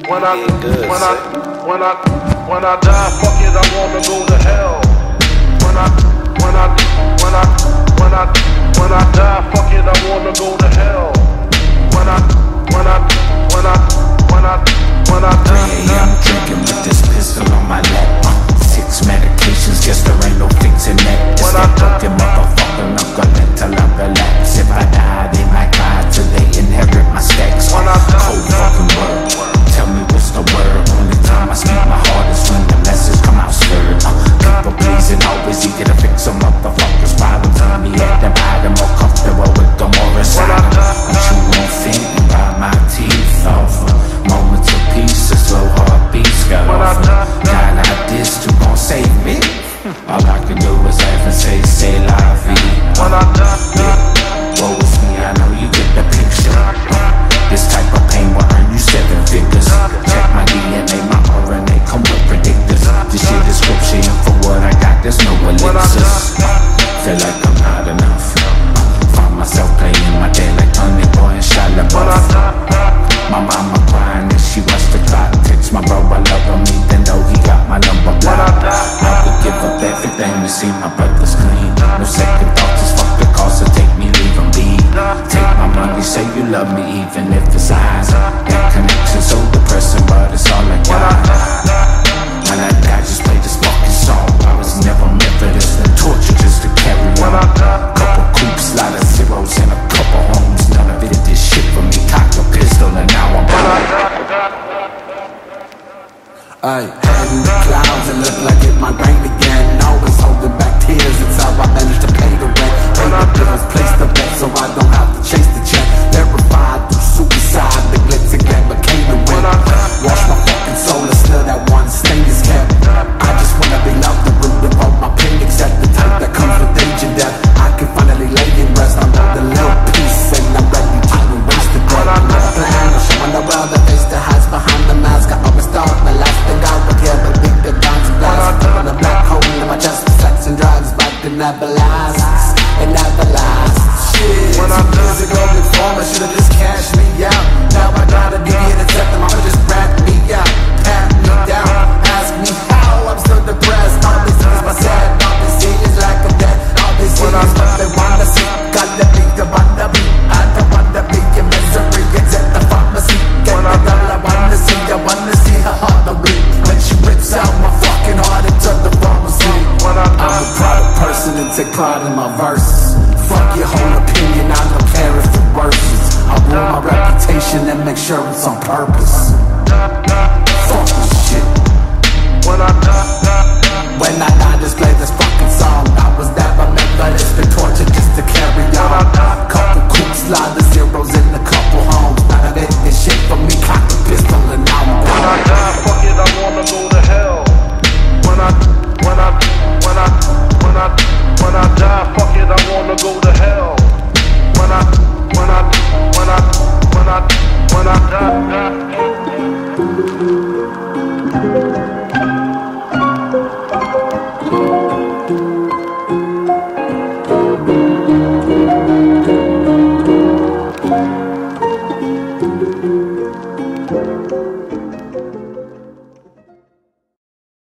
When I die, fuck it, I wanna go to hell. When I die, fuck it, I wanna go to hell. When I die, 3 AM drinking with this pistol on my lap. 6 medications, guess there ain't no fixing that. This that fucking motherfucker, I'm gonna till I relax. If I die, they might cry till they inherit my stacks. Cold fucking word, tell me what's the word. Only time I speak my heart is when the message come out stirred. People pleasing, always eager to fix some motherfuckers' problems. Let me at them, hide them more comfortable with the more asylum. I'm chewing thin and ride my teeth off. Moments of peace, a slow heartbeats got off. God like this, you gon' save me. All I can do is laugh and say la vie. Woe is me, I know you get the picture. This type of pain will earn you 7 figures. Check my DNA, my RNA, come with predictors. This shit is scripture, and for what I got, there's no elixirs. Feel like I'm not enough. Find myself playing my day like Eulogy and Shalabuff. My mama crying and she watched the clock. Text my bro, I love him even though he got my number blocked. I could give up everything to see my brothers clean. No second thoughts, just fuck the cost, so take me, leave him be. Take my money, say you love me even if it's lies. That connection so depressing, but it's all I got. When I die, just play this fucking song. I was never meant for this, and torture just to carry on. Couple coops, lot of zeros, and a couple homes. None of it did shit for me. Cocked a pistol and now I'm Ay, head in the clouds, it look like it might rain again. Always holding back tears, it's how I managed to pay the rent. Pay the bills, place the bet, so I don't have to chase the check. Verified through suicide, the glitz and glam became the win. Wash my fucking soul and still that one stain is kept. I just wanna be loved, the root of all my pain, except the type that comes with age and death. I can finally lay in rest, I'm on the little piece, and I'm ready to erase the debt. I'm not plan, I'm showing the world the face that hides behind the mask. I always thought my last thing I would hear, but big the guns blast. Put on a black hole in my chest, sex and drugs, but it never lasts. It never lasts. Shit, 2 years ago before I should've just cashed me out. Now I gotta be here to tell them I'ma just rat me out, pat me down, ask me how I'm still depressed. All they see is my sad, all they see is lack of death. All they see is what they wanna see. Gotta be the wanna be. I don't wanna be in misery, except the pharmacy. Get the girl I wanna see her heart to beat. When she rips out my fucking heart into the pharmacy. I'm a proud person and take pride in my verses. Fuck your whole opinion, I don't care if it worsens. I ruin my reputation and make sure it's on purpose. Fuck this shit. When I die, just play this fucking song. I was never meant for this, been tortured just to carry on. Couple coops, lot of zero.